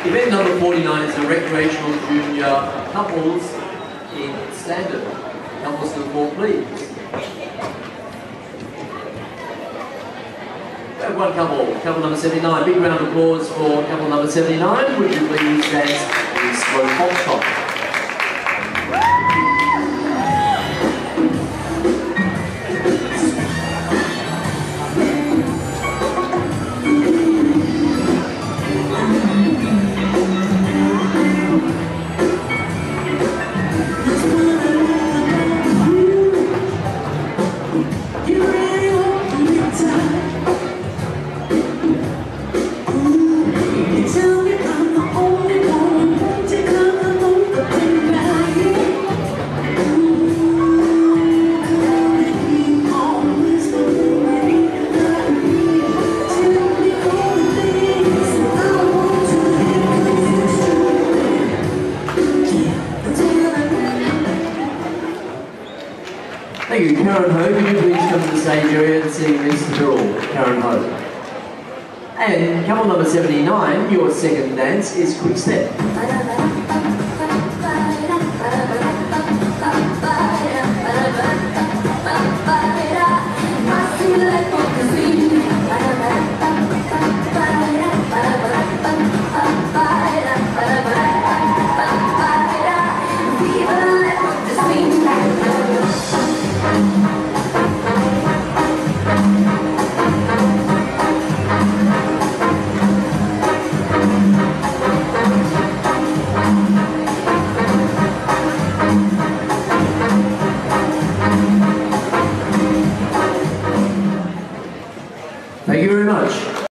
Event number 49 is the Recreational Junior Couples in Standard. Couples to the floor, please. We have one couple number 79. Big round of applause for couple number 79. Would you please dance the slow foxtrot? Thank you, Karen Ho. Could you please come to the stage area and sing Mr. Tyrrell, Karen Ho. And couple number 79, your second dance is Quick Step.